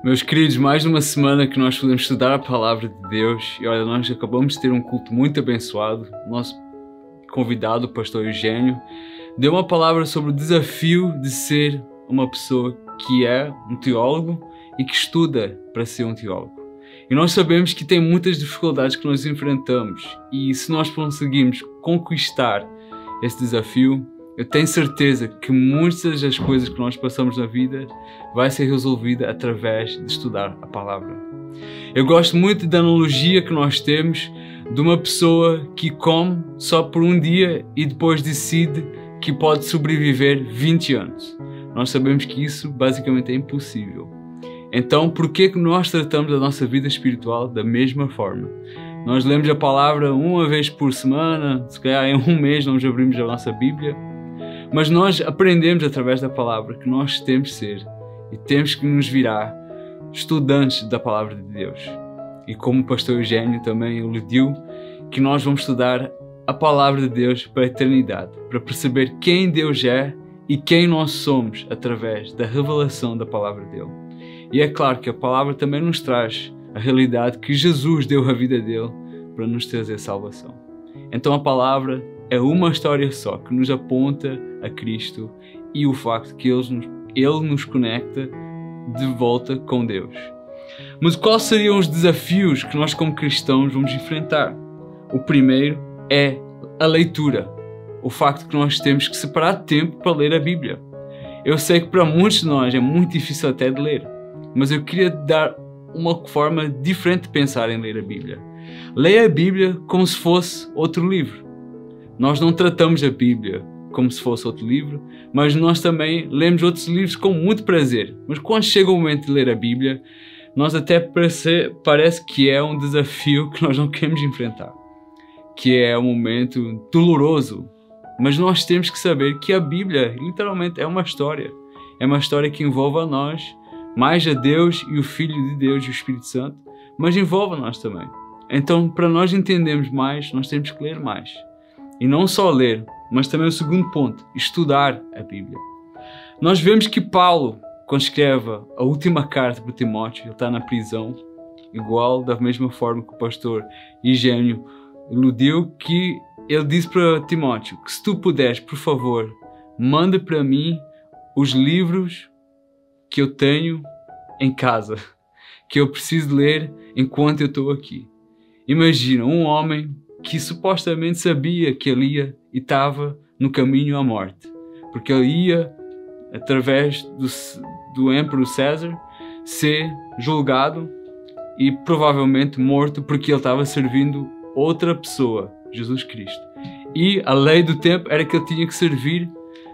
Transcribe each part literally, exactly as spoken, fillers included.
Meus queridos, mais uma semana que nós podemos estudar a Palavra de Deus e olha, nós acabamos de ter um culto muito abençoado. O nosso convidado, o pastor Eugênio, deu uma palavra sobre o desafio de ser uma pessoa que é um teólogo e que estuda para ser um teólogo. E nós sabemos que tem muitas dificuldades que nós enfrentamos e se nós conseguirmos conquistar esse desafio, eu tenho certeza que muitas das coisas que nós passamos na vida vai ser resolvida através de estudar a palavra. Eu gosto muito da analogia que nós temos de uma pessoa que come só por um dia e depois decide que pode sobreviver vinte anos. Nós sabemos que isso basicamente é impossível. Então, por que que nós tratamos a nossa vida espiritual da mesma forma? Nós lemos a palavra uma vez por semana, se calhar em um mês nós abrimos a nossa Bíblia, mas nós aprendemos através da palavra que nós temos de ser e temos que nos virar estudantes da palavra de Deus. E como o pastor Eugênio também iludiu, que nós vamos estudar a palavra de Deus para a eternidade, para perceber quem Deus é e quem nós somos através da revelação da palavra dele. E é claro que a palavra também nos traz a realidade que Jesus deu a vida dele para nos trazer salvação. Então a palavra é uma história só que nos aponta a Cristo e o facto que Ele nos, Ele nos conecta de volta com Deus. Mas quais seriam os desafios que nós como cristãos vamos enfrentar? O primeiro é a leitura. O facto que nós temos que separar tempo para ler a Bíblia. Eu sei que para muitos de nós é muito difícil até de ler, mas eu queria dar uma forma diferente de pensar em ler a Bíblia. Leia a Bíblia como se fosse outro livro. Nós não tratamos a Bíblia como se fosse outro livro, mas nós também lemos outros livros com muito prazer. Mas quando chega o momento de ler a Bíblia, nós até parece, parece que é um desafio que nós não queremos enfrentar, que é um momento doloroso. Mas nós temos que saber que a Bíblia literalmente é uma história. É uma história que envolve a nós, mais a Deus e o Filho de Deus e o Espírito Santo, mas envolve a nós também. Então, para nós entendermos mais, nós temos que ler mais. E não só ler, mas também o segundo ponto, estudar a Bíblia. Nós vemos que Paulo, quando escreve a última carta para Timóteo, ele está na prisão, igual da mesma forma que o pastor Eugênio iludiu, que ele disse para Timóteo que se tu puderes, por favor, manda para mim os livros que eu tenho em casa, que eu preciso ler enquanto eu estou aqui. Imagina um homem que supostamente sabia que ele ia e estava no caminho à morte, porque ele ia, através do, do Emperor César, ser julgado e provavelmente morto porque ele estava servindo outra pessoa, Jesus Cristo. E a lei do tempo era que ele tinha que servir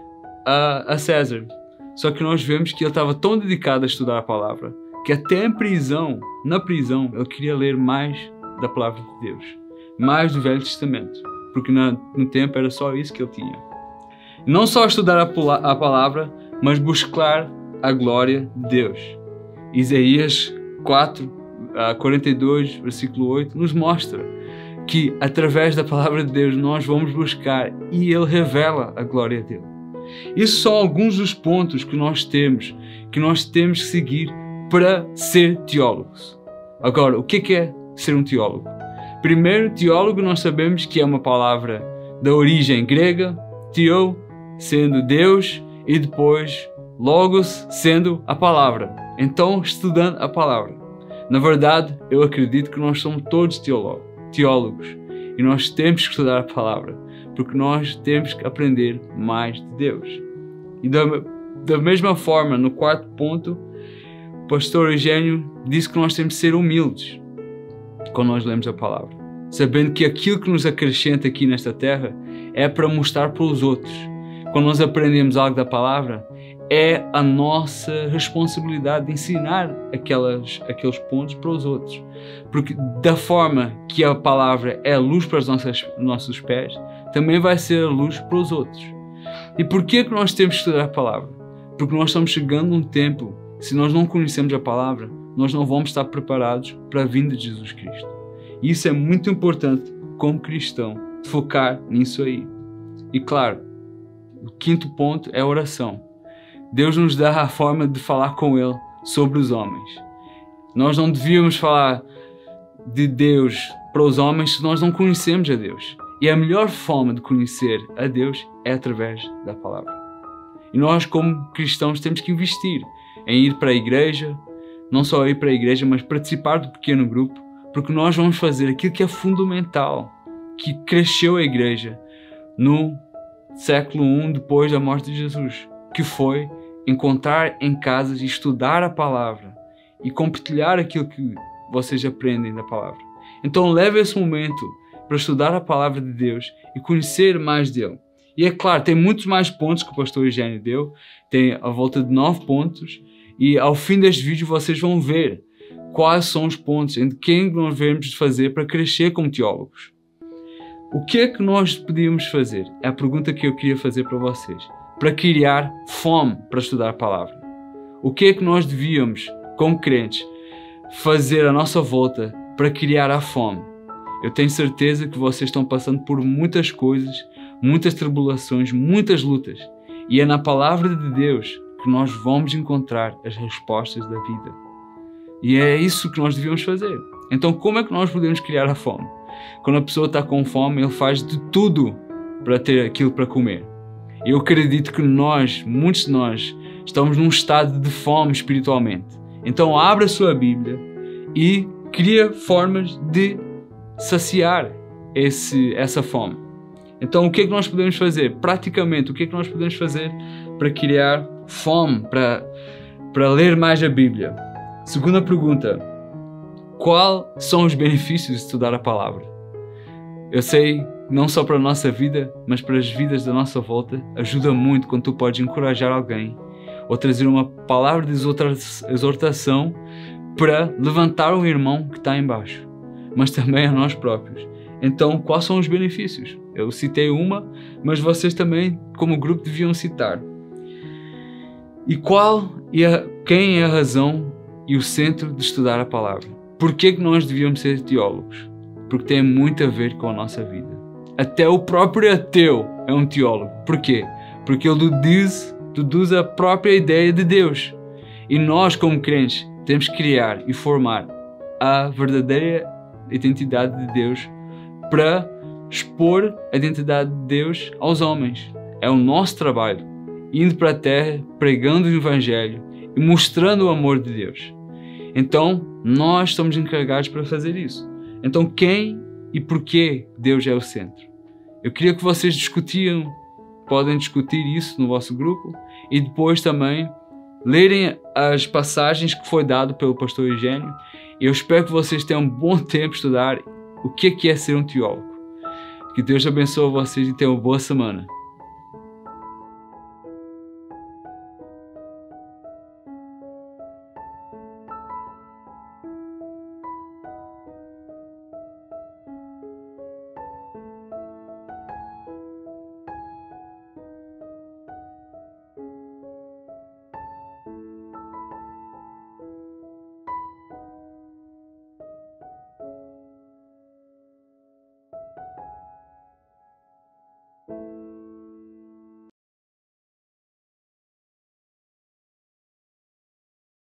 a, a César. Só que nós vemos que ele estava tão dedicado a estudar a palavra que até em prisão, na prisão, ele queria ler mais da palavra de Deus, mais do Velho Testamento, porque no, no tempo era só isso que ele tinha. Não só estudar a, a palavra, mas buscar a glória de Deus. Isaías quatro, quarenta e dois, versículo oito, nos mostra que através da palavra de Deus nós vamos buscar e Ele revela a glória dele. Esses são alguns dos pontos que nós temos, que nós temos que seguir para ser teólogos. Agora, o que é ser um teólogo? Primeiro, teólogo nós sabemos que é uma palavra da origem grega, theo sendo Deus e depois logos sendo a palavra. Então, estudando a palavra. Na verdade, eu acredito que nós somos todos teólogos e nós temos que estudar a palavra, porque nós temos que aprender mais de Deus. E da, da mesma forma, no quarto ponto, o pastor Eugênio disse que nós temos que ser humildes quando nós lemos a palavra, sabendo que aquilo que nos acrescenta aqui nesta terra é para mostrar para os outros. Quando nós aprendemos algo da palavra, é a nossa responsabilidade de ensinar aquelas, aqueles pontos para os outros. Porque da forma que a palavra é a luz para os nossos, nossos pés, também vai ser a luz para os outros. E porquê que nós temos que estudar a palavra? Porque nós estamos chegando a um tempo, se nós não conhecemos a palavra, nós não vamos estar preparados para a vinda de Jesus Cristo. E isso é muito importante, como cristão, focar nisso aí. E claro, o quinto ponto é a oração. Deus nos dá a forma de falar com Ele sobre os homens. Nós não devíamos falar de Deus para os homens se nós não conhecemos a Deus. E a melhor forma de conhecer a Deus é através da palavra. E nós, como cristãos, temos que investir em ir para a igreja, não só ir para a igreja, mas participar do pequeno grupo, porque nós vamos fazer aquilo que é fundamental, que cresceu a igreja no século primeiro depois da morte de Jesus, que foi encontrar em casas e estudar a palavra e compartilhar aquilo que vocês aprendem da palavra. Então leve esse momento para estudar a palavra de Deus e conhecer mais dele. E é claro, tem muitos mais pontos que o pastor Eugênio deu, tem a volta de nove pontos, e ao fim deste vídeo vocês vão ver quais são os pontos em que nós devemos fazer para crescer como teólogos. O que é que nós podíamos fazer? É a pergunta que eu queria fazer para vocês. Para criar fome para estudar a palavra. O que é que nós devíamos, como crentes, fazer à nossa volta para criar a fome? Eu tenho certeza que vocês estão passando por muitas coisas, muitas tribulações, muitas lutas. E é na palavra de Deus que nós vamos encontrar as respostas da vida. E é isso que nós devíamos fazer. Então, como é que nós podemos criar a fome? Quando a pessoa está com fome, ele faz de tudo para ter aquilo para comer. Eu acredito que nós, muitos de nós, estamos num estado de fome espiritualmente. Então, abra a sua Bíblia e cria formas de saciar esse, essa fome. Então, o que é que nós podemos fazer? Praticamente, o que é que nós podemos fazer para criar fome, para, para ler mais a Bíblia? Segunda pergunta: quais são os benefícios de estudar a palavra? Eu sei, não só para a nossa vida, mas para as vidas da nossa volta, ajuda muito quando tu podes encorajar alguém ou trazer uma palavra de exortação para levantar o irmão que está em baixo, mas também a nós próprios. Então, quais são os benefícios? Eu citei uma, mas vocês também, como grupo, deviam citar. E qual e a, quem é a razão e o centro de estudar a palavra? Por que que nós devíamos ser teólogos? Porque tem muito a ver com a nossa vida. Até o próprio ateu é um teólogo. Por quê? Porque ele deduz, deduz a própria ideia de Deus. E nós, como crentes, temos que criar e formar a verdadeira identidade de Deus para expor a identidade de Deus aos homens. É o nosso trabalho, indo para a terra, pregando o Evangelho e mostrando o amor de Deus. Então, nós estamos encarregados para fazer isso. Então, quem e porquê Deus é o centro? Eu queria que vocês discutiam, podem discutir isso no vosso grupo e depois também lerem as passagens que foi dado pelo pastor Eugênio. Eu espero que vocês tenham um bom tempo a estudar o que é, que é ser um teólogo. Que Deus abençoe vocês e tenham uma boa semana.